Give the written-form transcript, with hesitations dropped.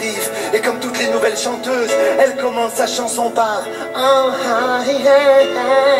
pif. Et comme toutes les nouvelles chanteuses, elle commence sa chanson par oh, ah, yeah, yeah.